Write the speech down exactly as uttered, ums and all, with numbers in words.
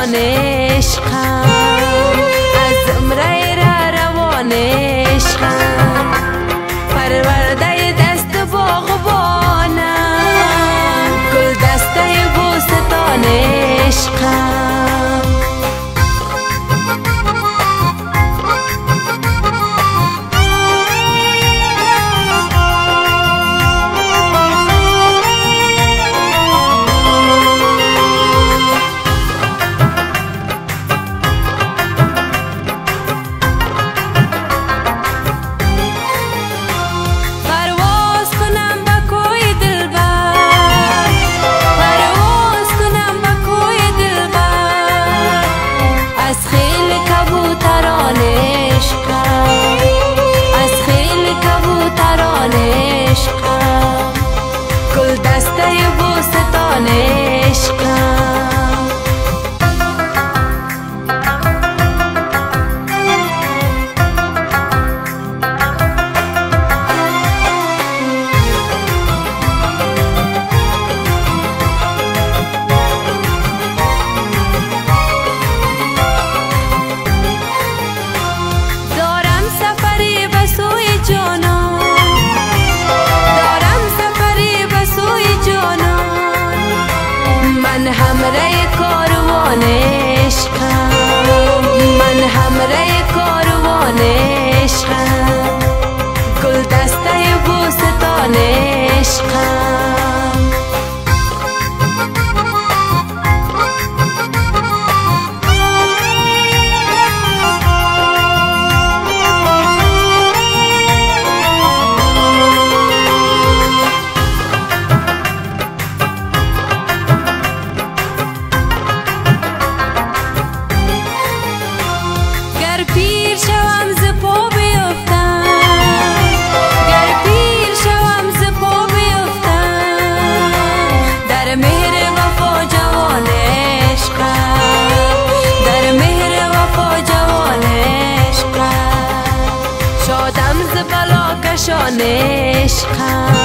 کشان عشقم، از زمره را روان عشقم، پرورده دست باغبانم، گل دسته بوستان عشقم. همره کاروان عشقم، من همره کاروان عشقم، گل دسته بوستان عشقم. پیر شوم ز پا بیفتم، گر پیر شوم ز پا بیفتم، در مهر وفا جوان عشقم، در مهر وفا جوان عشقم، شادم ز بلا کشان عشقم.